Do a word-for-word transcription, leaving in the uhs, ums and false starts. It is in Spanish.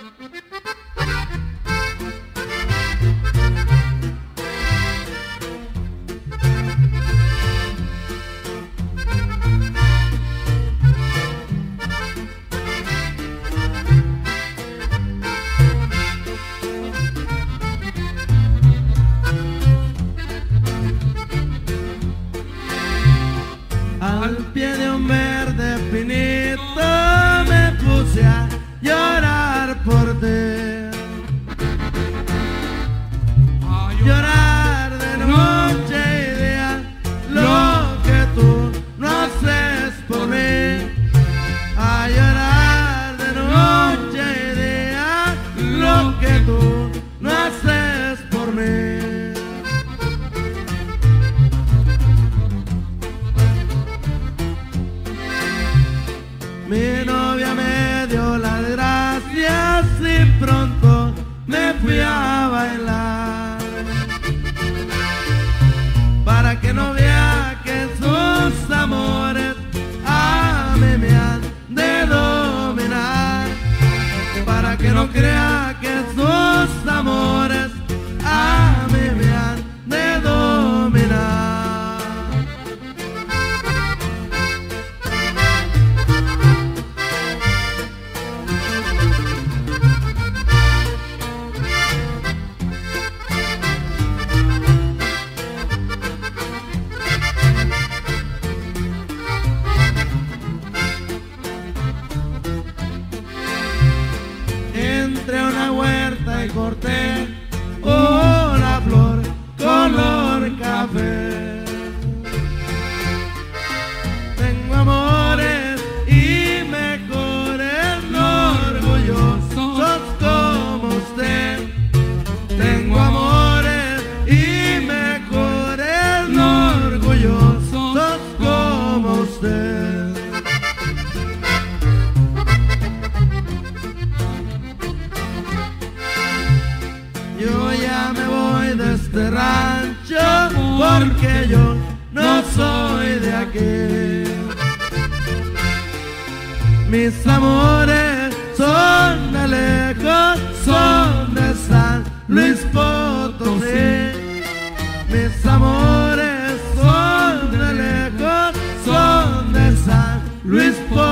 Al pie de un verde pinito me puse a llorar por ti. Llorar de noche y día lo que tú no haces por mí. A llorar de noche y día lo que tú no haces por mí. Mi novia me dio las gracias y pronto me fui a bailar, para que no vea que sus amores a mí me han de dominar, para que no crea que sus amores a mí me han de dominar. Entre una huerta y corté una flor color café. Tengo amores y mejores, no orgullosos como usted. Tengo amores y mejores, no orgullosos como usted. Yo ya me voy de este rancho porque yo no soy de aquí. Mis amores son de lejos, son de San Luis Potosí. Mis amores son de lejos, son de San Luis Potosí.